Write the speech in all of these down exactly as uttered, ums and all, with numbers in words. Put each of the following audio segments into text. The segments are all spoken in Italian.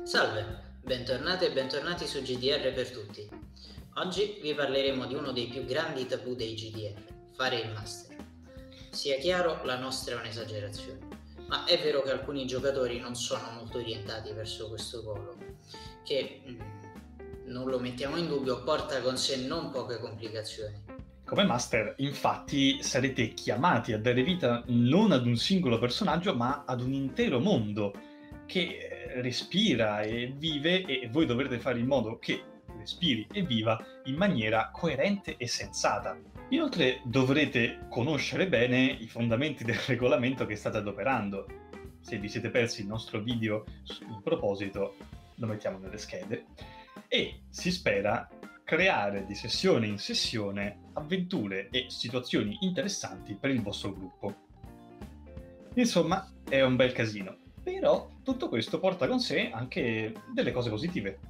Salve, bentornate e bentornati su G D R per tutti. Oggi vi parleremo di uno dei più grandi tabù dei G D R, fare il master. Sia chiaro, la nostra è un'esagerazione, ma è vero che alcuni giocatori non sono molto orientati verso questo polo, che, mh, non lo mettiamo in dubbio, porta con sé non poche complicazioni. Come master, infatti, sarete chiamati a dare vita non ad un singolo personaggio, ma ad un intero mondo che eh, respira e vive e voi dovrete fare in modo che respiri e viva in maniera coerente e sensata. Inoltre dovrete conoscere bene i fondamenti del regolamento che state adoperando. Se vi siete persi il nostro video in proposito, lo mettiamo nelle schede. E si spera creare di sessione in sessione avventure e situazioni interessanti per il vostro gruppo. Insomma, è un bel casino, però tutto questo porta con sé anche delle cose positive.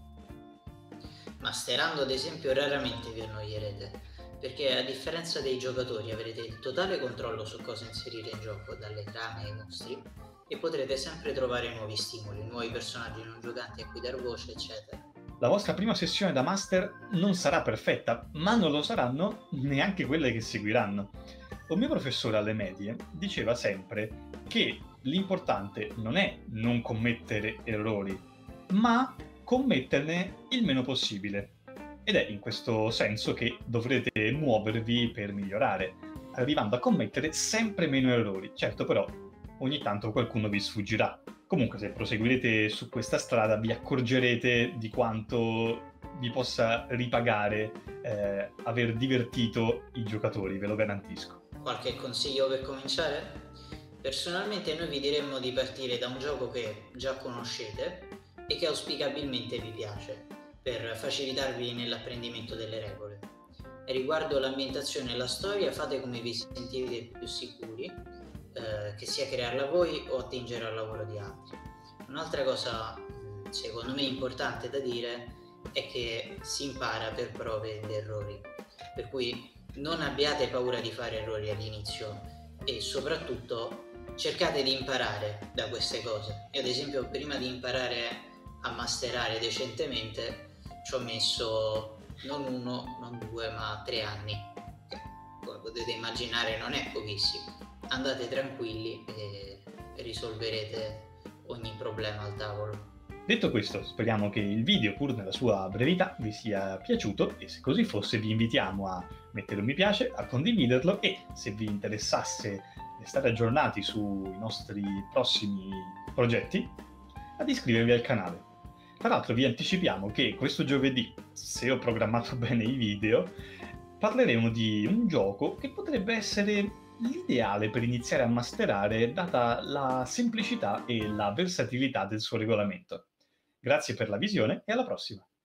Masterando ad esempio raramente vi annoierete, perché a differenza dei giocatori avrete il totale controllo su cosa inserire in gioco, dalle trame ai mostri, e potrete sempre trovare nuovi stimoli, nuovi personaggi non giocanti a cui dar voce, eccetera. La vostra prima sessione da master non sarà perfetta, ma non lo saranno neanche quelle che seguiranno. Un mio professore alle medie diceva sempre che l'importante non è non commettere errori, ma commetterne il meno possibile. Ed è in questo senso che dovrete muovervi per migliorare, arrivando a commettere sempre meno errori. Certo, però, ogni tanto qualcuno vi sfuggirà. Comunque, se proseguirete su questa strada, vi accorgerete di quanto vi possa ripagare eh, aver divertito i giocatori, ve lo garantisco. Qualche consiglio per cominciare? Personalmente noi vi diremmo di partire da un gioco che già conoscete e che auspicabilmente vi piace, per facilitarvi nell'apprendimento delle regole. E riguardo l'ambientazione e la storia, fate come vi sentite più sicuri, eh, che sia crearla voi o attingere al lavoro di altri. Un'altra cosa, secondo me, importante da dire è che si impara per prove ed errori, per cui non abbiate paura di fare errori all'inizio e soprattutto cercate di imparare da queste cose. Io ad esempio prima di imparare a masterare decentemente ci ho messo non uno, non due, ma tre anni. Come potete immaginare non è pochissimo. Andate tranquilli e risolverete ogni problema al tavolo. Detto questo, speriamo che il video, pur nella sua brevità, vi sia piaciuto e se così fosse vi invitiamo a mettere un mi piace, a condividerlo e se vi interessasse restare aggiornati sui nostri prossimi progetti, ad iscrivervi al canale. Tra l'altro vi anticipiamo che questo giovedì, se ho programmato bene i video, parleremo di un gioco che potrebbe essere l'ideale per iniziare a masterare data la semplicità e la versatilità del suo regolamento. Grazie per la visione e alla prossima!